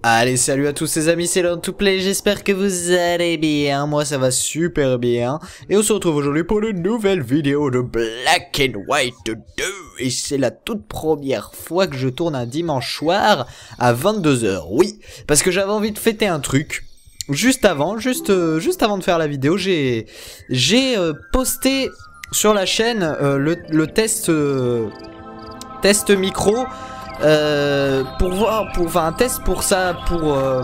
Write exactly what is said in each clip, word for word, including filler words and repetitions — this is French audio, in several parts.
Allez, salut à tous les amis, c'est Learn to Play, j'espère que vous allez bien, moi ça va super bien. Et on se retrouve aujourd'hui pour une nouvelle vidéo de Black and White deux. Et c'est la toute première fois que je tourne un dimanche soir à vingt-deux heures, oui. Parce que j'avais envie de fêter un truc. Juste avant, juste, euh, juste avant de faire la vidéo, j'ai j'ai euh, posté sur la chaîne euh, le, le test, euh, test micro. Euh, pour voir, pour, enfin un test pour ça, pour euh,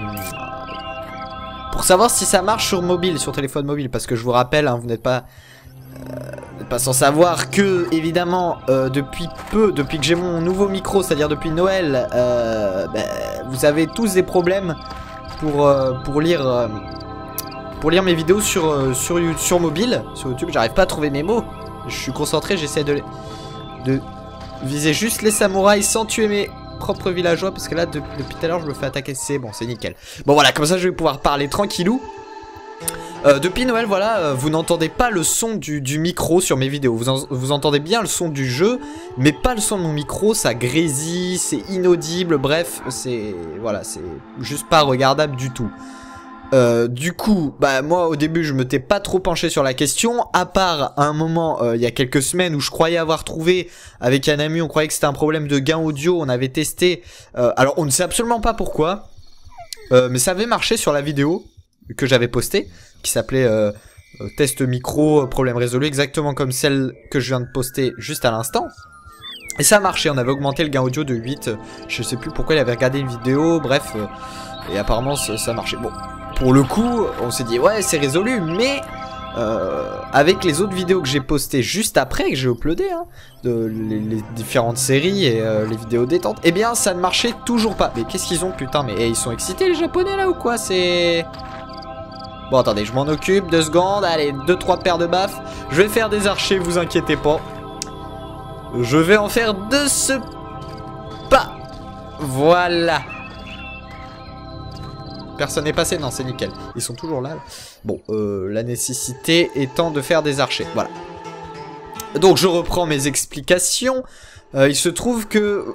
pour savoir si ça marche sur mobile, sur téléphone mobile, parce que je vous rappelle, hein, vous n'êtes pas euh, pas sans savoir que évidemment euh, depuis peu, depuis que j'ai mon nouveau micro, c'est-à-dire depuis Noël, euh, bah, vous avez tous des problèmes pour euh, pour lire euh, pour lire mes vidéos sur euh, sur sur mobile, sur YouTube. J'arrive pas à trouver mes mots. Je suis concentré, j'essaie de de viser juste les samouraïs sans tuer mes propres villageois, parce que là de, depuis tout à l'heure je me fais attaquer. C'est bon, c'est nickel. Bon voilà, comme ça je vais pouvoir parler tranquillou. euh, Depuis Noël, voilà, euh, vous n'entendez pas le son du, du micro sur mes vidéos. Vous, en, vous entendez bien le son du jeu, mais pas le son de mon micro. Ça grésille, c'est inaudible. Bref, c'est voilà, c'est juste pas regardable du tout. Euh, du coup, bah moi au début je m'étais pas trop penché sur la question, à part à un moment euh, il y a quelques semaines où je croyais avoir trouvé avec un ami, on croyait que c'était un problème de gain audio, on avait testé, euh, alors on ne sait absolument pas pourquoi, euh, mais ça avait marché sur la vidéo que j'avais postée, qui s'appelait euh, euh, test micro, problème résolu, exactement comme celle que je viens de poster juste à l'instant. Et ça a marché, on avait augmenté le gain audio de huit, je sais plus pourquoi il avait regardé une vidéo, bref, euh, et apparemment ça, ça marchait. Bon. Pour le coup, on s'est dit ouais c'est résolu, mais euh, avec les autres vidéos que j'ai postées juste après, que j'ai uploadé, hein, de les, les différentes séries et euh, les vidéos détente, eh bien ça ne marchait toujours pas. Mais qu'est-ce qu'ils ont, putain, mais hey, ils sont excités les japonais là ou quoi? C'est... Bon attendez, je m'en occupe, deux secondes, allez, deux trois paires de baffes. Je vais faire des archers, vous inquiétez pas. Je vais en faire de ce pas. Voilà. Personne n'est passé? Non, c'est nickel. Ils sont toujours là. Bon, euh, la nécessité étant de faire des archers. Voilà. Donc, je reprends mes explications. Euh, il se trouve que...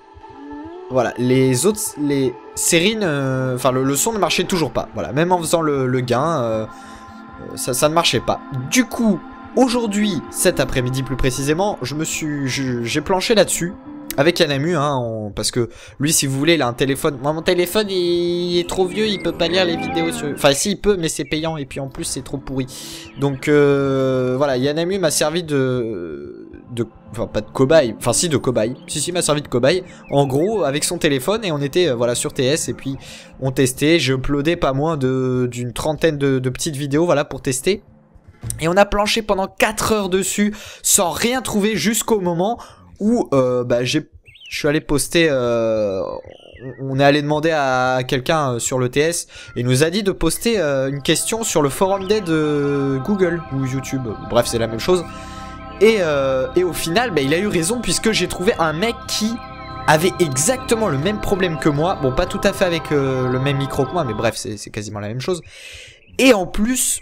Voilà, les autres... Les séries... Ne... Enfin, le, le son ne marchait toujours pas. Voilà, même en faisant le, le gain, euh, ça, ça ne marchait pas. Du coup, aujourd'hui, cet après-midi plus précisément, je me suis... J'ai planché là-dessus. Avec un ami, hein, on... parce que lui, si vous voulez, il a un téléphone. Moi, mon téléphone, il est trop vieux, il peut pas lire les vidéos sur... Enfin, si, il peut, mais c'est payant, et puis en plus, c'est trop pourri. Donc, euh... voilà, Yanami m'a servi de... de... Enfin, pas de cobaye, enfin si, de cobaye. Si, si, m'a servi de cobaye, en gros, avec son téléphone, et on était, euh, voilà, sur T S, et puis on testait. J'ai uploadé pas moins de d'une trentaine de... de petites vidéos, voilà, pour tester. Et on a planché pendant quatre heures dessus, sans rien trouver, jusqu'au moment... où euh, bah, j'ai, je suis allé poster, euh, on est allé demander à quelqu'un euh, sur le T S, et il nous a dit de poster euh, une question sur le forum d'aide de Google ou YouTube, bref c'est la même chose, et, euh, et au final bah, il a eu raison, puisque j'ai trouvé un mec qui avait exactement le même problème que moi, bon pas tout à fait avec euh, le même micro que moi, mais bref c'est, c'est quasiment la même chose, et en plus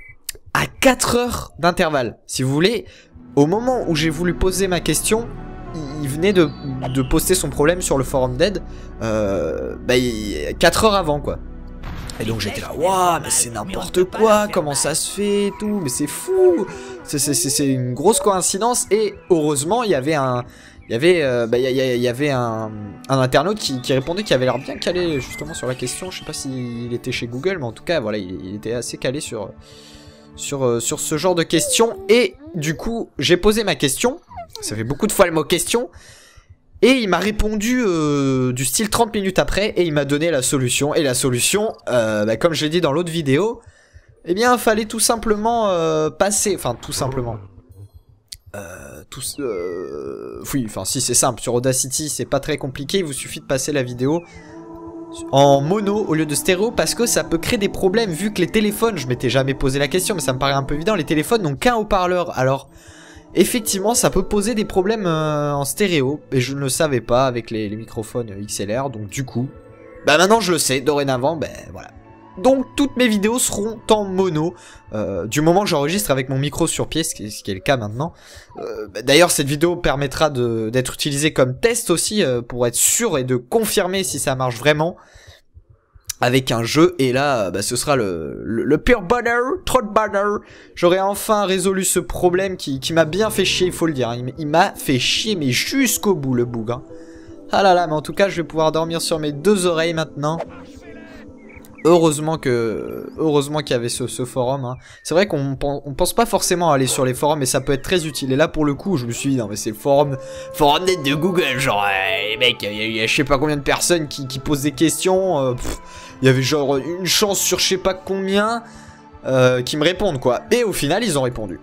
à quatre heures d'intervalle, si vous voulez. Au moment où j'ai voulu poser ma question, il venait de, de poster son problème sur le forum d'aide, euh, bah, quatre heures avant, quoi. Et donc j'étais là, waouh, mais c'est n'importe quoi, comment ça se fait et tout, mais c'est fou, c'est une grosse coïncidence. Et heureusement, il y avait un... Il y avait, euh, bah, il y, il y avait un, un internaute qui, qui répondait, qui avait l'air bien calé justement sur la question. Je sais pas s'il était chez Google, mais en tout cas, voilà, il, il était assez calé sur... Sur, euh, sur ce genre de questions. Et du coup j'ai posé ma question, ça fait beaucoup de fois le mot question, et il m'a répondu euh, du style trente minutes après, et il m'a donné la solution. Et la solution, euh, bah, comme je l'ai dit dans l'autre vidéo, eh bien fallait tout simplement euh, passer, enfin tout simplement euh, tout, euh, oui, enfin si c'est simple, sur Audacity c'est pas très compliqué, il vous suffit de passer la vidéo en mono au lieu de stéréo, parce que ça peut créer des problèmes, vu que les téléphones, je m'étais jamais posé la question mais ça me paraît un peu évident, les téléphones n'ont qu'un haut-parleur, alors effectivement ça peut poser des problèmes euh, en stéréo, et je ne le savais pas avec les, les microphones X L R, donc du coup bah maintenant je le sais, dorénavant, ben bah, voilà. Donc toutes mes vidéos seront en mono, euh, du moment que j'enregistre avec mon micro sur pied, ce qui est, ce qui est le cas maintenant. Euh, bah, D'ailleurs cette vidéo permettra d'être utilisée comme test aussi, euh, pour être sûr et de confirmer si ça marche vraiment. avec un jeu, et là bah, ce sera le, le, le pure bonheur, trop de bonheur. J'aurai enfin résolu ce problème qui, qui m'a bien fait chier, il faut le dire, il, il m'a fait chier mais jusqu'au bout le bug hein. Ah là là, mais en tout cas je vais pouvoir dormir sur mes deux oreilles maintenant. Heureusement que heureusement qu'il y avait ce, ce forum hein. C'est vrai qu'on on pense pas forcément à aller sur les forums, mais ça peut être très utile. Et là pour le coup je me suis dit non mais c'est le forum forum net de Google, genre euh, mec, il y, y a je sais pas combien de personnes qui, qui posent des questions, euh, il y avait genre une chance sur je sais pas combien euh, qui me répondent quoi. Et au final ils ont répondu.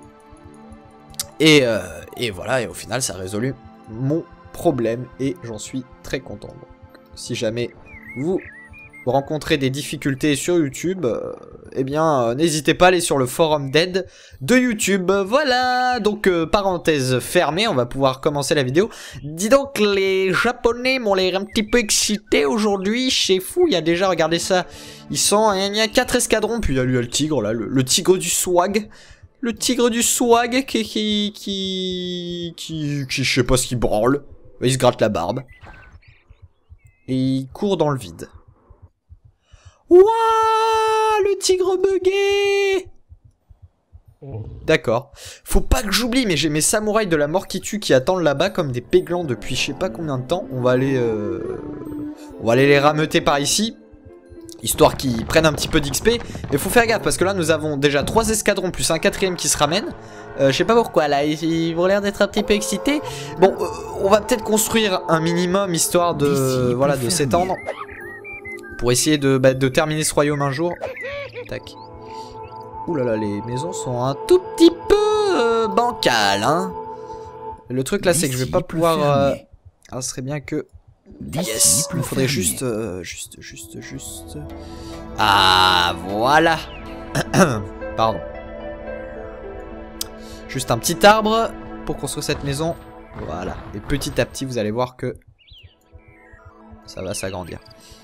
Et, euh, et voilà, et au final ça a résolu mon problème et j'en suis très content. Donc, si jamais vous rencontrez des difficultés sur YouTube, euh, eh bien euh, n'hésitez pas à aller sur le forum d'aide de YouTube. Voilà, donc euh, parenthèse fermée, on va pouvoir commencer la vidéo. Dis donc, les Japonais m'ont l'air un petit peu excités aujourd'hui, c'est fou, il y a déjà, regardez ça, ils sont, il y a quatre escadrons, puis il y a lui, le tigre là, le, le tigre du swag. Le tigre du swag qui, qui, qui, qui, qui, je sais pas ce qu'il branle. Il se gratte la barbe. Et il court dans le vide. Wouah, le tigre bugué. D'accord. Faut pas que j'oublie, mais j'ai mes samouraïs de la mort qui tue qui attendent là-bas comme des péglans depuis je sais pas combien de temps. On va aller, euh... on va aller les rameuter par ici. Histoire qu'ils prennent un petit peu d'X P. Mais faut faire gaffe parce que là nous avons déjà trois escadrons plus un quatrième qui se ramène. Euh, je sais pas pourquoi là, ils ont l'air d'être un petit peu excités. Bon, euh, on va peut-être construire un minimum histoire de voilà de s'étendre. Pour essayer de, bah, de terminer ce royaume un jour. Tac. Ouh là là, les maisons sont un tout petit peu euh, bancales, hein. Le truc là c'est que je vais pas pouvoir... Euh... Ah, ce serait bien que... Yes, il faudrait juste, euh, juste, juste, juste... Ah, voilà. Pardon. Juste un petit arbre pour construire cette maison. Voilà. Et petit à petit, vous allez voir que ça va s'agrandir.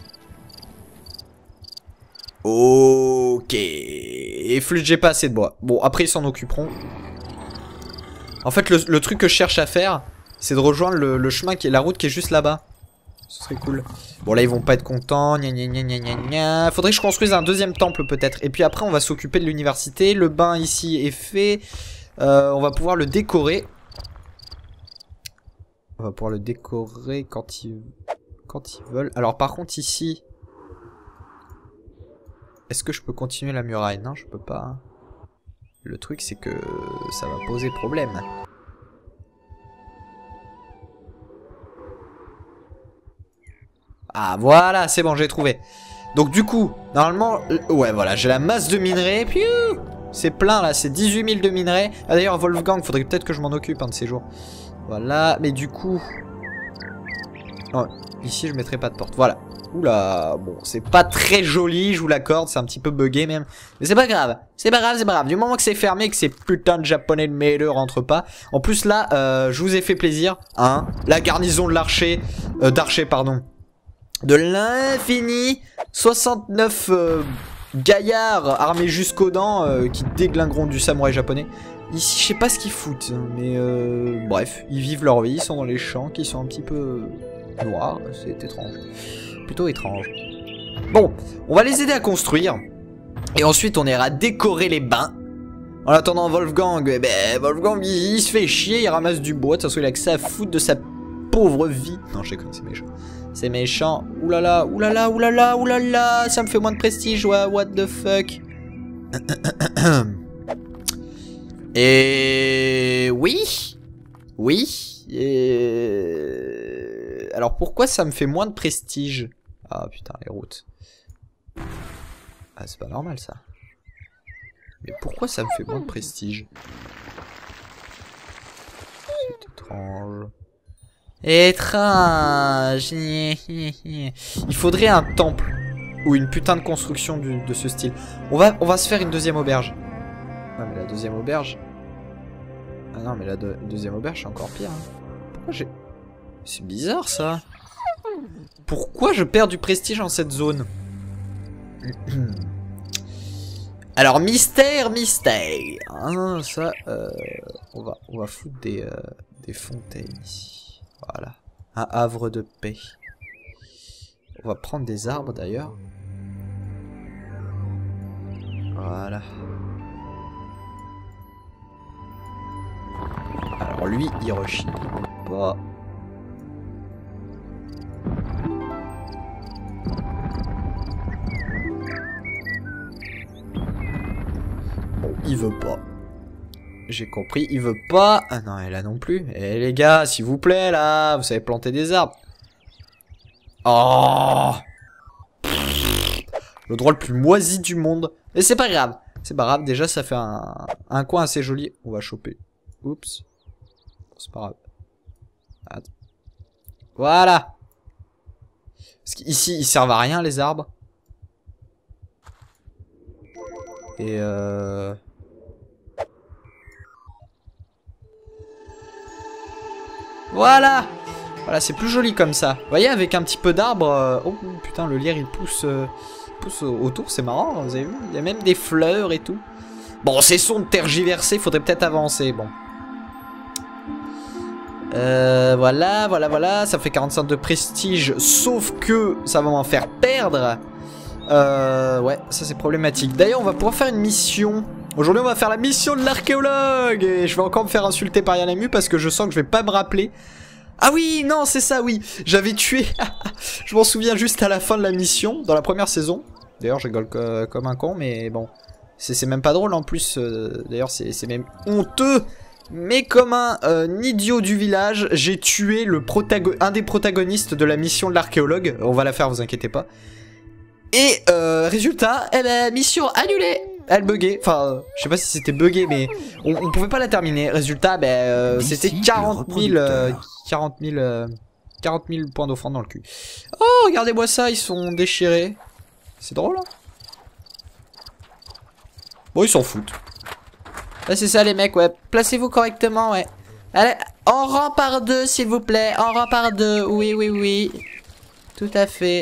Ok. Et flûte, j'ai pas assez de bois. Bon, après, ils s'en occuperont. En fait, le, le truc que je cherche à faire, c'est de rejoindre le, le chemin qui est la route qui est juste là-bas. Ce serait cool. Bon là ils vont pas être contents. Gna gna gna gna gna gna. Faudrait que je construise un deuxième temple peut-être. Et puis après on va s'occuper de l'université. Le bain ici est fait. Euh, on va pouvoir le décorer. On va pouvoir le décorer quand ils, quand ils veulent. Alors par contre ici... Est-ce que je peux continuer la muraille? Non je peux pas. Le truc c'est que ça va poser problème. Ah voilà, c'est bon, j'ai trouvé. Donc du coup, normalement, ouais voilà, j'ai la masse de minerais. C'est plein là, c'est dix-huit mille de minerais. Ah, d'ailleurs, Wolfgang, faudrait peut-être que je m'en occupe un de ces jours. Voilà, mais du coup... Oh, ici, je mettrai pas de porte, voilà. Oula, bon, c'est pas très joli, je vous l'accorde, c'est un petit peu bugué même. Mais c'est pas grave, c'est pas grave, c'est pas grave. Du moment que c'est fermé, que ces putains de japonais de mêleux rentrent pas. En plus là, euh, je vous ai fait plaisir, hein. La garnison de l'archer, euh, d'archer, pardon. De l'infini, soixante-neuf euh, gaillards armés jusqu'aux dents euh, qui déglingueront du samouraï japonais. Ici, je sais pas ce qu'ils foutent, mais euh, bref, ils vivent leur vie, ils sont dans les champs qui sont un petit peu noirs, c'est étrange. Plutôt étrange. Bon, on va les aider à construire, et ensuite on ira décorer les bains. En attendant Wolfgang, eh ben, Wolfgang il, il se fait chier, il ramasse du bois, de toute façon il a que ça à foutre de sa pauvre vie. Non, je sais quoi, c'est méchant. C'est méchant. Oulala, oulala, oulala, oulala. Ça me fait moins de prestige. Ouais, what the fuck. Et... Oui. Oui. Et... Alors, pourquoi ça me fait moins de prestige? Ah, putain, les routes. Ah, c'est pas normal, ça. Mais pourquoi ça me fait moins de prestige? C'est étrange. Étrange. Il faudrait un temple ou une putain de construction du, de ce style. On va, on va se faire une deuxième auberge. Non mais la deuxième auberge. Ah non mais la de, deuxième auberge c'est encore pire. Hein. Pourquoi j'ai... C'est bizarre ça. Pourquoi je perds du prestige en cette zone? Alors mystère, mystère. Hein, ça, euh, on va, on va foutre des, euh, des fontaines ici. Voilà, un havre de paix. On va prendre des arbres d'ailleurs. Voilà. Alors lui, il rechie pas. Bon, il veut pas. J'ai compris, il veut pas. Ah non, elle là non plus. Eh les gars, s'il vous plaît, là, vous savez planter des arbres. Oh, le droit le plus moisi du monde. Et c'est pas grave. C'est pas grave, déjà ça fait un, un coin assez joli. On va choper. Oups. C'est pas grave. Attends. Voilà. Parce qu'ici, ils servent à rien, les arbres. Et euh... Voilà. Voilà, c'est plus joli comme ça. Vous voyez, avec un petit peu d'arbres... Euh... Oh putain, le lierre, il pousse, euh... il pousse autour, c'est marrant, vous avez vu? Il y a même des fleurs et tout. Bon, c'est son de tergiverser, faudrait peut-être avancer, bon. Euh, voilà, voilà, voilà, ça fait quarante-cinq de prestige, sauf que ça va m'en faire perdre. Euh, ouais, ça c'est problématique. D'ailleurs, on va pouvoir faire une mission. Aujourd'hui, on va faire la mission de l'archéologue. Et je vais encore me faire insulter par Yanamu parce que je sens que je vais pas me rappeler. Ah oui, non, c'est ça, oui. J'avais tué... je m'en souviens juste à la fin de la mission, dans la première saison. D'ailleurs, je rigole co comme un con, mais bon. C'est même pas drôle en plus. Euh, D'ailleurs, c'est même honteux. Mais comme un euh, idiot du village, j'ai tué le protago un des protagonistes de la mission de l'archéologue. On va la faire, vous inquiétez pas. Et euh, résultat, eh ben, mission annulée. Elle buguait. Enfin, euh, je sais pas si c'était bugué, mais on, on pouvait pas la terminer. Résultat, ben, euh, c'était quarante mille, euh, quarante mille, euh, quarante mille points d'offrande dans le cul. Oh, regardez-moi ça, ils sont déchirés. C'est drôle, hein. Bon, ils s'en foutent. Là, c'est ça, les mecs, ouais. Placez-vous correctement, ouais. Allez, en rang par deux, s'il vous plaît. En rang par deux. Oui, oui, oui. Tout à fait.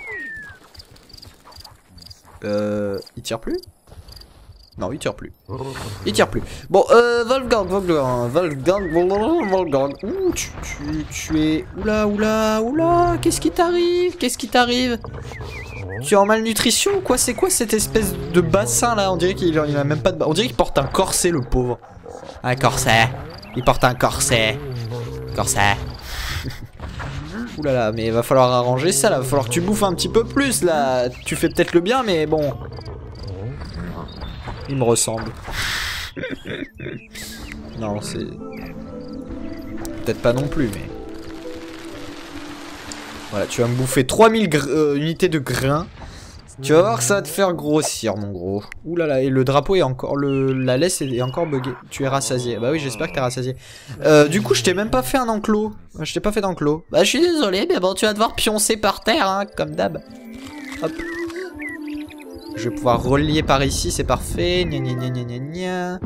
Euh... Il tire plus? Non, il tire plus. Il tire plus. Bon, euh... Wolfgang, Wolfgang, Wolfgang, Wolfgang. Ouh, tu, tu, tu es... Oula, oula, oula. Qu'est-ce qui t'arrive? Qu'est-ce qui t'arrive? Tu es en malnutrition ou quoi? C'est quoi cette espèce de bassin là? On dirait qu'il a même pas de... On dirait qu'il porte un corset, le pauvre. Un corset. Il porte un corset. Corset. Ouh là là, mais il va falloir arranger ça là. Il va falloir que tu bouffes un petit peu plus là. Tu fais peut-être le bien, mais bon. Il me ressemble. Non, c'est... Peut-être pas non plus, mais... Voilà, tu vas me bouffer trois mille euh, unités de grains. Tu vas voir que ça va te faire grossir, mon gros. Ouh là là, et le drapeau est encore... Le, la laisse est encore buggée. Tu es rassasié. Bah oui, j'espère que t'es rassasié. Euh, du coup, je t'ai même pas fait un enclos. Je t'ai pas fait d'enclos. Bah, je suis désolé, mais bon, tu vas devoir pioncer par terre, hein, comme d'hab. Hop. Je vais pouvoir relier par ici, c'est parfait. Gna gna gna gna gna gna.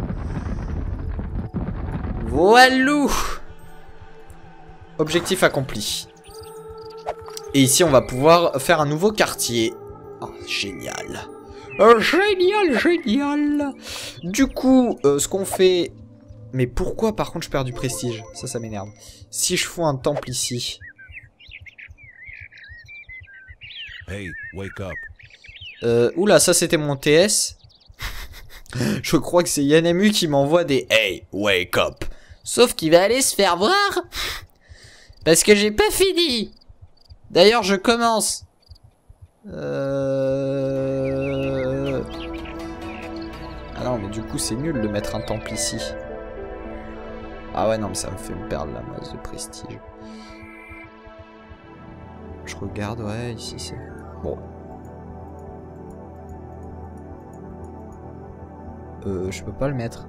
Voilou. Objectif accompli. Et ici, on va pouvoir faire un nouveau quartier. Oh, génial. Euh, génial, génial. Du coup, euh, ce qu'on fait... Mais pourquoi, par contre, je perds du prestige? Ça, ça m'énerve. Si je fous un temple ici... Hey, wake up. Euh, oula, ça, c'était mon T S. Je crois que c'est Yanamu qui m'envoie des... Hey, wake up. Sauf qu'il va aller se faire voir. Parce que j'ai pas fini. D'ailleurs, je commence. Euh... Ah non, mais du coup, c'est nul de mettre un temple ici. Ah ouais, non, mais ça me fait me perdre la masse de prestige. Je regarde, ouais, ici, c'est... Bon. Euh, je peux pas le mettre.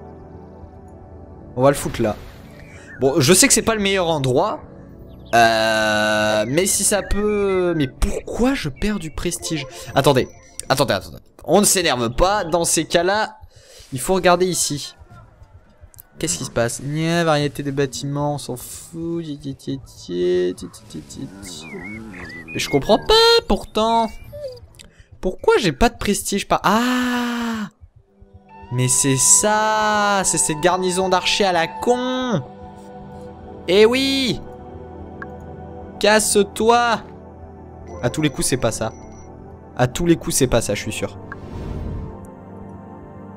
On va le foutre là. Bon, je sais que c'est pas le meilleur endroit. Euh, mais si ça peut... Mais pourquoi je perds du prestige? Attendez, attendez, attendez. On ne s'énerve pas. Dans ces cas-là, il faut regarder ici. Qu'est-ce qui se passe? Nia, variété des bâtiments, on s'en fout. Mais je comprends pas, pourtant. Pourquoi j'ai pas de prestige par... Ah! Mais c'est ça! C'est cette garnison d'archers à la con! Eh oui! Casse-toi! À tous les coups, c'est pas ça. À tous les coups, c'est pas ça, je suis sûr.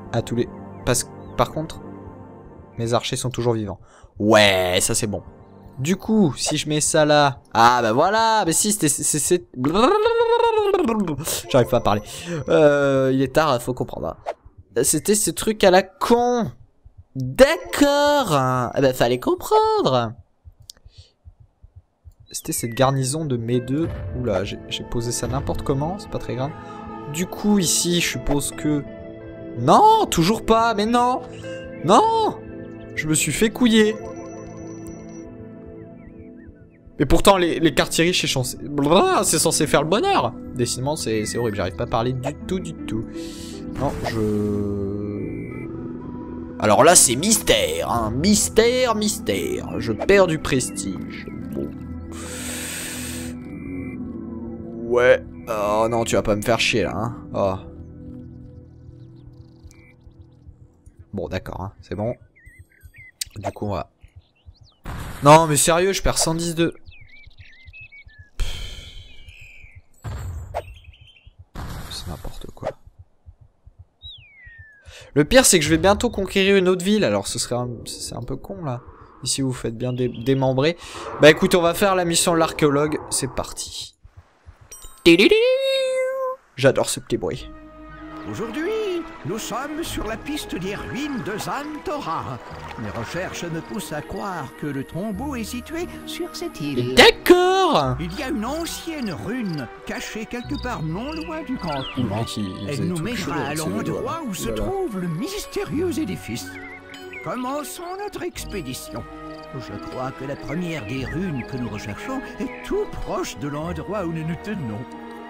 À tous les... Parce que, par contre, mes archers sont toujours vivants. Ouais, ça c'est bon. Du coup, si je mets ça là... Ah bah voilà, mais si, c'était... J'arrive pas à parler. Euh, il est tard, faut comprendre. C'était ce truc à la con. D'accord. Eh ben, fallait comprendre. C'était cette garnison de mes deux. Oula, j'ai posé ça n'importe comment, c'est pas très grave. Du coup, ici, je suppose que... Non, toujours pas, mais non. Non. Je me suis fait couiller. Mais pourtant, les, les quartiers riches, c'est censé... c'est censé faire le bonheur. Décidément, c'est horrible, j'arrive pas à parler du tout, du tout. Non, je... Alors là, c'est mystère, hein. Mystère, mystère. Je perds du prestige. Bon. Ouais. Oh non, tu vas pas me faire chier, là, hein. Oh. Bon, d'accord, hein. C'est bon. Du coup, on va... Non, mais sérieux, je perds cent dix de... C'est n'importe quoi. Le pire, c'est que je vais bientôt conquérir une autre ville. Alors, ce serait un... c'est un peu con, là. Ici, vous faites bien dé démembrer. Bah, écoute, on va faire la mission de l'archéologue. C'est parti. J'adore ce petit bruit. Aujourd'hui, nous sommes sur la piste des ruines de Zantora. Mes recherches me poussent à croire que le tombeau est situé sur cette île. D'accord. Il y a une ancienne rune cachée quelque part non loin du campement. Elle nous mènera à l'endroit où se trouve le mystérieux édifice. Commençons notre expédition. Je crois que la première des runes que nous recherchons est tout proche de l'endroit où nous nous tenons.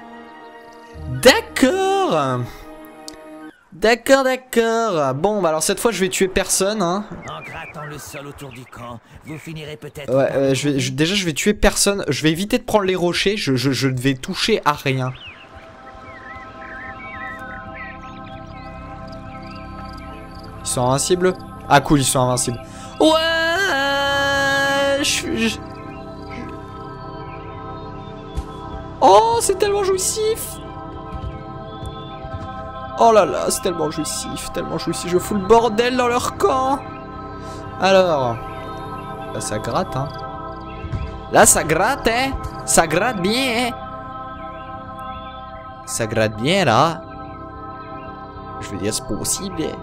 D'accord. D'accord, d'accord. Bon, bah alors cette fois je vais tuer personne, hein. En grattant le sol autour du camp, vous finirez peut-être... Ouais, euh, je vais, je, déjà je vais tuer personne. Je vais éviter de prendre les rochers. Je, je, je ne vais toucher à rien. Ils sont invincibles? Ah cool, ils sont invincibles. Ouais. Je, je... Oh, c'est tellement jouissif. Oh là là, c'est tellement jouissif, tellement jouissif. Je fous le bordel dans leur camp. Alors, là ça gratte, hein. Là ça gratte, hein. Ça gratte bien, hein. Ça gratte bien, là. Je veux dire, c'est possible. Hein.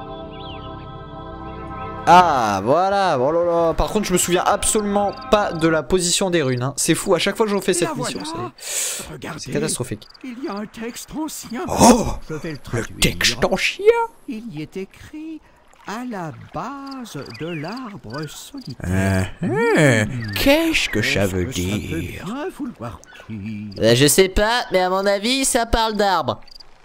Ah, voilà. Oh là là. Par contre, je me souviens absolument pas de la position des runes. Hein. C'est fou. À chaque fois que je refais cette mission, voilà. c'est catastrophique. Il y a un texte ancien. Oh, je vais le traduire. Le texte ancien. Il y est écrit à la base de l'arbre solitaire. Uh -huh. mmh. Qu'est-ce que ça veut que dire ça peut vouloir dire euh, Je sais pas, mais à mon avis, ça parle d'arbre.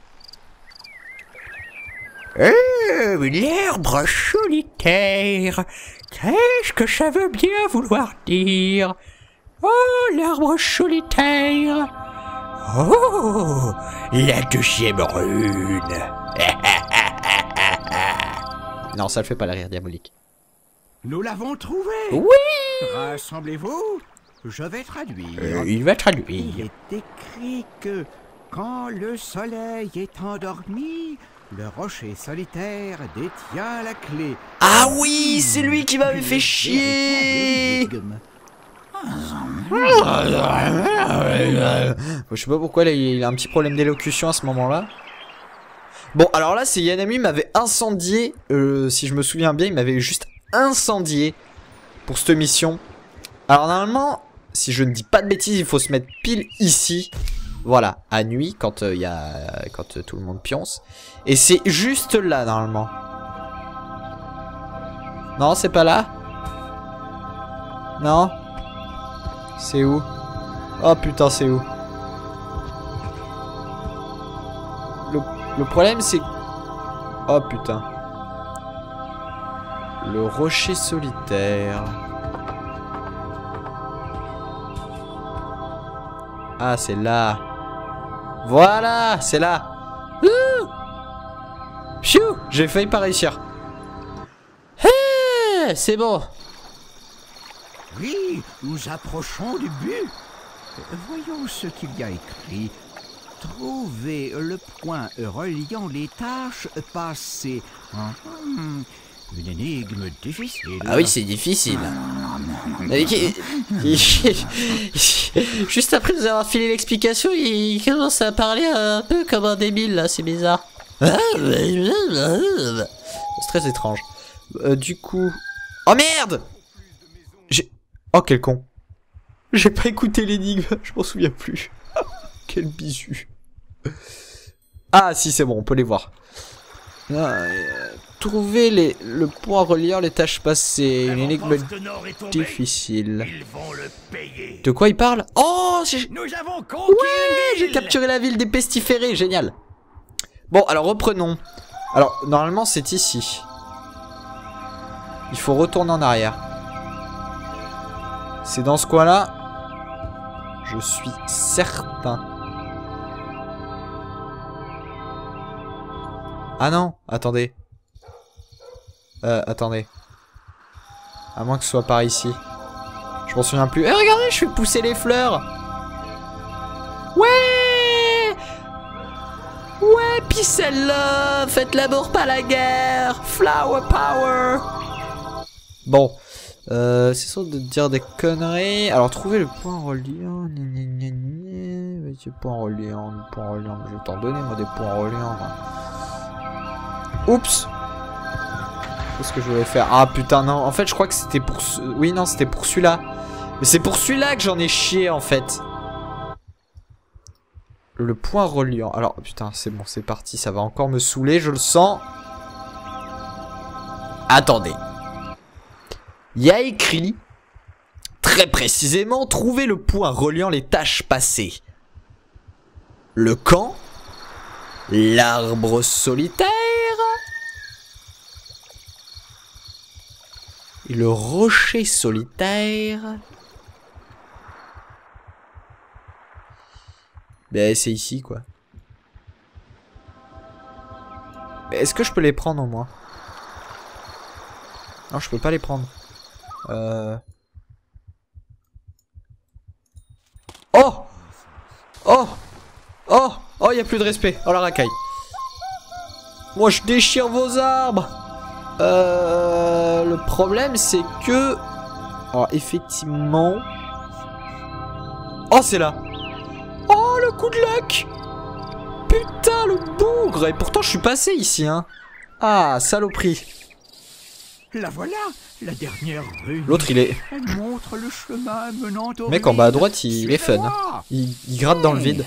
Euh, l'arbre solitaire. Qu'est-ce que ça veut bien vouloir dire? Oh, l'arbre solitaire. Oh, la deuxième rune. Non, ça le fait pas, la rire diabolique. Nous l'avons trouvé. Oui. Rassemblez-vous. Je vais traduire. Euh, il va traduire. Il est écrit que quand le soleil est endormi, le rocher solitaire détient la clé. Ah oui, c'est lui qui m'avait fait chier. Je sais pas pourquoi là, il a un petit problème d'élocution à ce moment-là. Bon, alors là, c'est Yanami m'avait incendié. Euh, si je me souviens bien, il m'avait juste incendié pour cette mission. Alors normalement, si je ne dis pas de bêtises, il faut se mettre pile ici. Voilà, à nuit, quand il euh, y a, quand euh, tout le monde pionce. Et c'est juste là, normalement. Non, c'est pas là. Non. C'est où? Oh putain, c'est où? Le, le problème, c'est... Oh putain. Le rocher solitaire. Ah, c'est là. Voilà, c'est là. Pfiou, j'ai failli pas réussir. Hey, c'est bon. Oui, nous approchons du but. Voyons ce qu'il y a écrit. Trouver le point reliant les tâches passées. Hum, Une énigme difficile. Ah oui, c'est difficile. Juste après nous avoir filé l'explication, il commence à parler un peu comme un débile là, c'est bizarre. C'est très étrange. Euh, du coup... Oh merde! J'ai... Oh quel con. J'ai pas écouté l'énigme, je m'en souviens plus. Quel bisu. Ah si c'est bon, on peut les voir. Ah, euh, trouver les, le point reliant les tâches passées. Une énigme difficile. De quoi il parle? Oh, nous avons conquis. Ouais, j'ai capturé la ville des pestiférés, génial. Bon, alors reprenons. Alors, normalement c'est ici. Il faut retourner en arrière. C'est dans ce coin-là. Je suis certain. Ah non, attendez. Euh, attendez. À moins que ce soit par ici. Je m'en souviens plus. Eh, regardez, je fais pousser les fleurs. Ouais. Ouais, peace and love. Faites l'amour, pas la guerre. Flower power. Bon. Euh, c'est sûr de dire des conneries. Alors, trouver le point reliant. Le point reliant, le point reliant. Je vais t'en donner, moi, des points reliants. Moi. Oups. Qu'est-ce que je voulais faire? Ah putain non, en fait je crois que c'était pour ce... Oui non c'était pour celui-là. Mais c'est pour celui-là que j'en ai chié en fait. Le point reliant. Alors putain c'est bon c'est parti, ça va encore me saouler, je le sens. Attendez. Il y a écrit très précisément trouver le point reliant les tâches passées. Le camp. L'arbre solitaire. Et le rocher solitaire. Ben c'est ici quoi. Est-ce que je peux les prendre au moins? Non je peux pas les prendre. Euh... Oh. Oh. Oh. Oh, y a plus de respect. Oh la racaille. Moi je déchire vos arbres. Euh, le problème c'est que... Alors effectivement... Oh c'est là. Oh le coup de luck. Putain le bougre. Et pourtant je suis passé ici hein. Ah saloperie. La voilà, la dernière rue. L'autre il est... Elle montre le chemin menant au... Mec en bas à droite il, il est fun hein. il, il gratte dans le vide.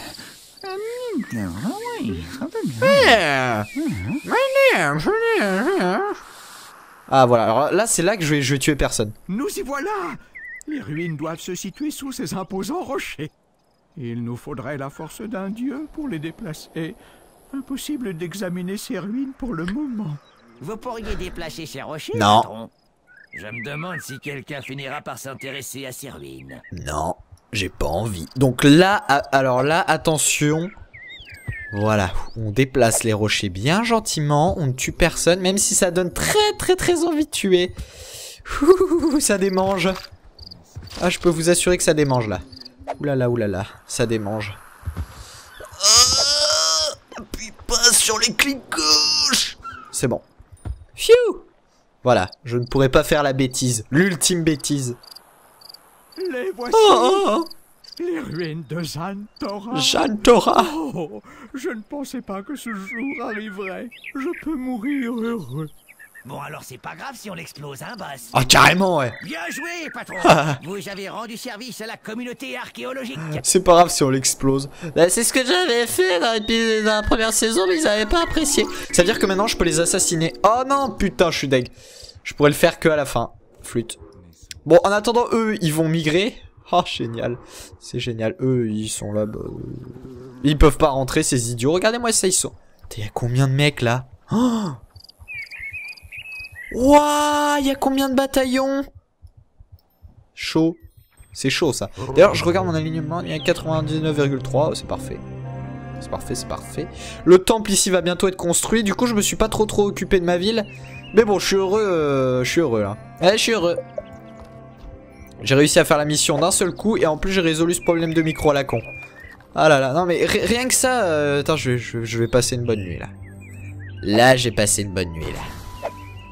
Ah voilà, alors là c'est là que je vais, je vais tuer personne. Nous y voilà. Les ruines doivent se situer sous ces imposants rochers. Il nous faudrait la force d'un dieu pour les déplacer. Impossible d'examiner ces ruines pour le moment. Vous pourriez déplacer ces rochers, non. Patron? Je me demande si quelqu'un finira par s'intéresser à ces ruines. Non, j'ai pas envie. Donc là, alors là, attention. Voilà, on déplace les rochers bien gentiment, on ne tue personne, même si ça donne très très très envie de tuer. Ouh, ça démange. Ah, je peux vous assurer que ça démange là. Oulala, oulala, ça démange. Ah, appuie pas sur les clics gauche. C'est bon. Phew. Voilà, je ne pourrais pas faire la bêtise, l'ultime bêtise. Les voici. Oh, oh. Les ruines de Zantora. Zantora. Oh, je ne pensais pas que ce jour arriverait. Je peux mourir heureux. Bon alors c'est pas grave si on l'explose, hein, Bass? Ah, carrément, ouais. Bien joué, patron. Vous avez rendu service à la communauté archéologique. C'est pas grave si on l'explose. Bah, c'est ce que j'avais fait dans, dans la première saison, mais ils avaient pas apprécié. Ça veut dire que maintenant je peux les assassiner. Oh non, putain, je suis deg. Je pourrais le faire que à la fin. Flûte. Bon, en attendant, eux, ils vont migrer. Oh, génial. C'est génial. Eux, ils sont là. Bah... Ils peuvent pas rentrer, ces idiots. Regardez-moi ça, ils sont. Il y a combien de mecs là? Oh, Wouah, il y a combien de bataillons? Chaud. C'est chaud ça. D'ailleurs, je regarde mon alignement, il y a quatre-vingt-dix-neuf virgule trois, c'est parfait. C'est parfait, c'est parfait. Le temple ici va bientôt être construit, du coup je me suis pas trop trop occupé de ma ville. Mais bon, je suis heureux, euh, je suis heureux là. Ouais, je suis heureux. J'ai réussi à faire la mission d'un seul coup et en plus j'ai résolu ce problème de micro à la con. Ah là là, non mais rien que ça, euh, attends, je vais, je, je vais passer une bonne nuit là. Là, j'ai passé une bonne nuit là.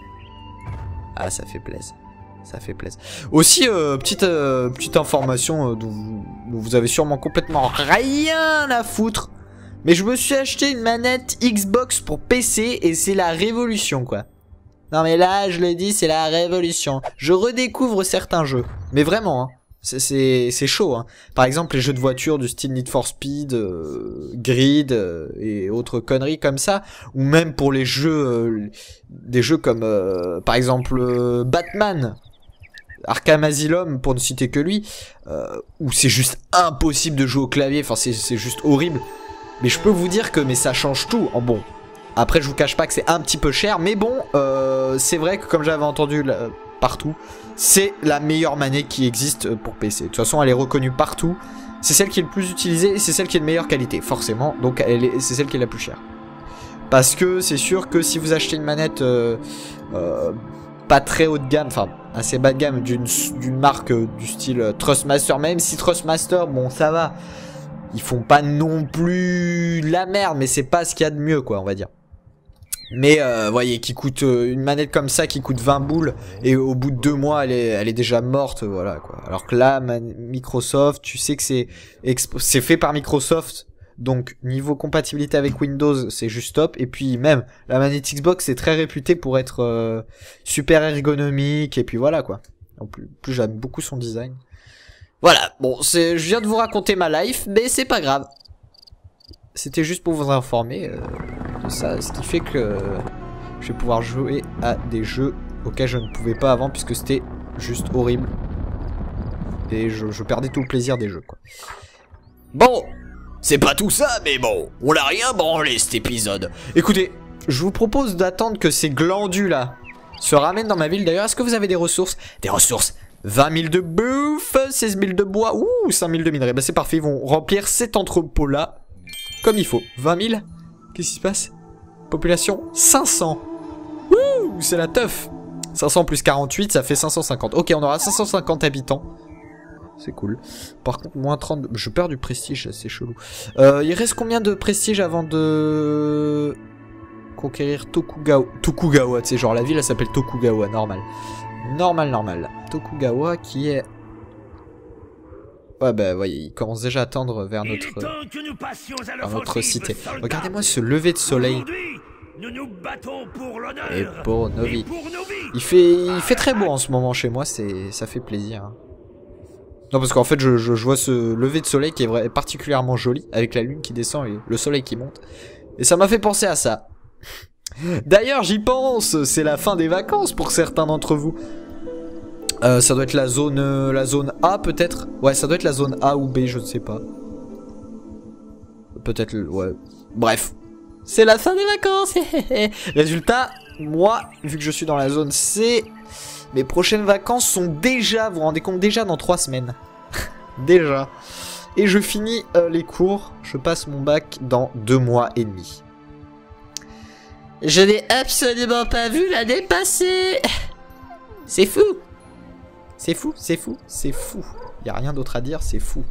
Ah, ça fait plaisir. Ça fait plaisir. Aussi, euh, petite, euh, petite information euh, dont, vous, dont vous avez sûrement complètement rien à foutre. Mais je me suis acheté une manette Xbox pour P C et c'est la révolution quoi. Non mais là, je le dis, c'est la révolution. Je redécouvre certains jeux. Mais vraiment, hein. C'est chaud, hein. Par exemple, les jeux de voiture du style Need for Speed, euh, Grid euh, et autres conneries comme ça. Ou même pour les jeux, euh, des jeux comme, euh, par exemple, euh, Batman, Arkham Asylum, pour ne citer que lui, euh, où c'est juste impossible de jouer au clavier. Enfin, c'est juste horrible. Mais je peux vous dire que mais ça change tout. En bon, après, je vous cache pas que c'est un petit peu cher. Mais bon, euh, c'est vrai que comme j'avais entendu là, partout, c'est la meilleure manette qui existe pour P C. De toute façon, elle est reconnue partout. C'est celle qui est le plus utilisée et c'est celle qui est de meilleure qualité, forcément. Donc, c'est celle qui est la plus chère. Parce que c'est sûr que si vous achetez une manette euh, euh, pas très haut de gamme, enfin assez bas de gamme, d'une d'une marque euh, du style Trustmaster, même si Trustmaster, bon, ça va. Ils font pas non plus la merde, mais c'est pas ce qu'il y a de mieux, quoi, on va dire. Mais euh, voyez, qui coûte euh, une manette comme ça qui coûte vingt boules et au bout de deux mois elle est, elle est déjà morte, voilà quoi. Alors que là, Microsoft, tu sais que c'est c'est fait par Microsoft, donc niveau compatibilité avec Windows, c'est juste top. Et puis même la manette Xbox c'est très réputé pour être euh, super ergonomique et puis voilà quoi. En plus, plus j'aime beaucoup son design. Voilà, bon, c'est, je viens de vous raconter ma life, mais c'est pas grave. C'était juste pour vous informer euh, de ça, ce qui fait que euh, je vais pouvoir jouer à des jeux auxquels je ne pouvais pas avant, puisque c'était juste horrible. Et je, je perdais tout le plaisir des jeux, quoi. Bon, c'est pas tout ça, mais bon, on l'a rien branlé cet épisode. Écoutez, je vous propose d'attendre que ces glandus là se ramènent dans ma ville. D'ailleurs, est-ce que vous avez des ressources? Des ressources vingt mille de bouffe, seize mille de bois, ouh, cinq mille de minerais. Bah c'est parfait, ils vont remplir cet entrepôt là comme il faut. vingt mille. Qu'est-ce qui se passe? Population cinq cents. Ouh, c'est la teuf. cinq cents plus quarante-huit, ça fait cinq cent cinquante. Ok, on aura cinq cent cinquante habitants. C'est cool. Par contre, moins trente... Je perds du prestige, c'est chelou. Euh, il reste combien de prestige avant de... conquérir Tokugawa? Tokugawa, tu sais, genre la ville, elle s'appelle Tokugawa, normal. Normal, normal. Tokugawa qui est... Ouais, bah, voyez, il commence déjà à tendre vers notre, vers notre cité. Regardez-moi ce lever de soleil. Nous nous battons pour l'honneur et pour nos vies. Il fait, il fait très beau en ce moment chez moi, c'est, ça fait plaisir. Hein. Non, parce qu'en fait, je, je, je vois ce lever de soleil qui est vrai, particulièrement joli, avec la lune qui descend et le soleil qui monte. Et ça m'a fait penser à ça. D'ailleurs, j'y pense, c'est la fin des vacances pour certains d'entre vous. Euh, ça doit être la zone, euh, la zone A peut-être. Ouais, ça doit être la zone A ou B, je ne sais pas. Peut-être, ouais. Bref, c'est la fin des vacances. Résultat, moi, vu que je suis dans la zone C, mes prochaines vacances sont déjà, vous vous rendez compte, déjà dans trois semaines. Déjà. Et je finis euh, les cours. Je passe mon bac dans deux mois et demi. Je n'ai absolument pas vu l'année passée. C'est fou. C'est fou, c'est fou, c'est fou. Il n'y a rien d'autre à dire, c'est fou.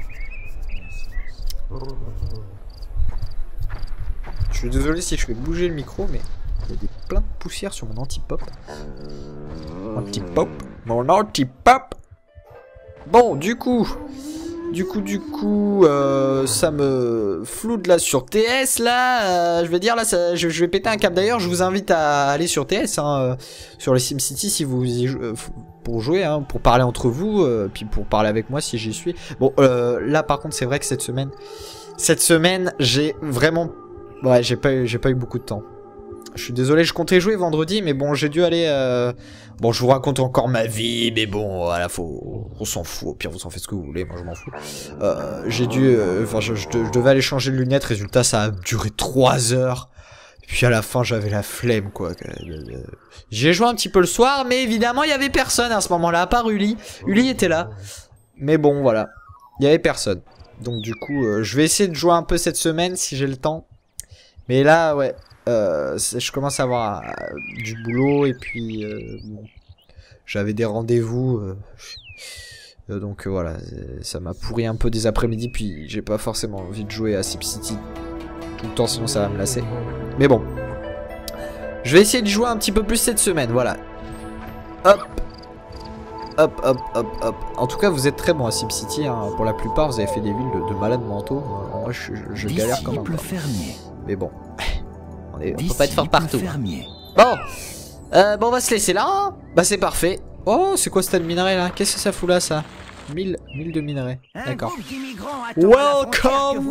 Je suis désolé si je fais bouger le micro, mais il y a des, plein de poussière sur mon anti-pop. Mon anti-pop, mon anti-pop. Bon, du coup... Du coup, du coup, euh, ça me floute là sur T S là. Euh, je vais dire là, ça, je, je vais péter un câble. D'ailleurs, je vous invite à aller sur T S, hein, euh, sur les SimCity si vous y euh, pour jouer, hein, pour parler entre vous, euh, puis pour parler avec moi si j'y suis. Bon, euh, là par contre, c'est vrai que cette semaine, cette semaine, j'ai vraiment, ouais, j'ai pas, j'ai pas eu beaucoup de temps. Je suis désolé, je comptais jouer vendredi, mais bon, j'ai dû aller... Euh... Bon, je vous raconte encore ma vie, mais bon, voilà, faut... On s'en fout, au pire, vous en faites ce que vous voulez, moi je m'en fous. Euh, j'ai dû... Enfin, euh, je, je, je devais aller changer de lunettes, résultat, ça a duré trois heures. Et puis à la fin, j'avais la flemme, quoi. J'ai joué un petit peu le soir, mais évidemment, il y avait personne à ce moment-là, à part Uli. Uli était là. Mais bon, voilà. Il y avait personne. Donc du coup, euh, je vais essayer de jouer un peu cette semaine, si j'ai le temps. Mais là, ouais... Euh, je commence à avoir euh, du boulot et puis euh, bon, j'avais des rendez-vous euh, Euh, donc euh, voilà, ça m'a pourri un peu des après-midi, puis j'ai pas forcément envie de jouer à SimCity tout le temps, sinon ça va me lasser. Mais bon. Je vais essayer de jouer un petit peu plus cette semaine, voilà. Hop. Hop, hop, hop, hop. En tout cas, vous êtes très bon à SimCity, hein. Pour la plupart, vous avez fait des villes de, de malades mentaux. Moi, je, je galère quand même. Mais bon. On, est, on peut pas être fort partout. Bon. Euh, bon, on va se laisser là. Hein. Bah, c'est parfait. Oh, c'est quoi ce tas de minerais là? Qu'est-ce que ça fout là, ça? mille de minerais. D'accord. Welcome!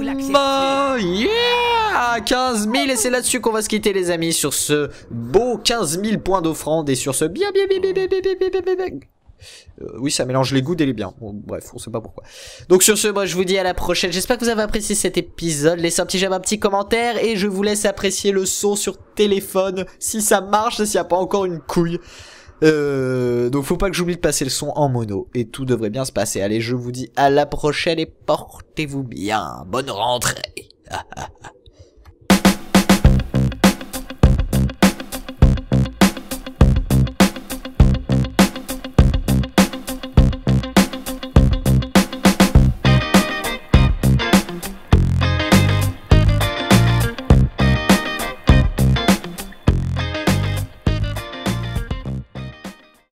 Yeah! quinze mille, et c'est là-dessus qu'on va se quitter, les amis, sur ce beau quinze mille points d'offrande et sur ce bien, bien, bien, bien, bien, bien, bien, bien, bien, bien. Euh, oui, ça mélange les goûts et les biens. Bon, bref, on sait pas pourquoi. Donc sur ce, moi je vous dis à la prochaine. J'espère que vous avez apprécié cet épisode. Laissez un petit j'aime, un petit commentaire, et je vous laisse apprécier le son sur téléphone, si ça marche, s'il n'y a pas encore une couille. Euh, donc faut pas que j'oublie de passer le son en mono, et tout devrait bien se passer. Allez, je vous dis à la prochaine et portez-vous bien. Bonne rentrée.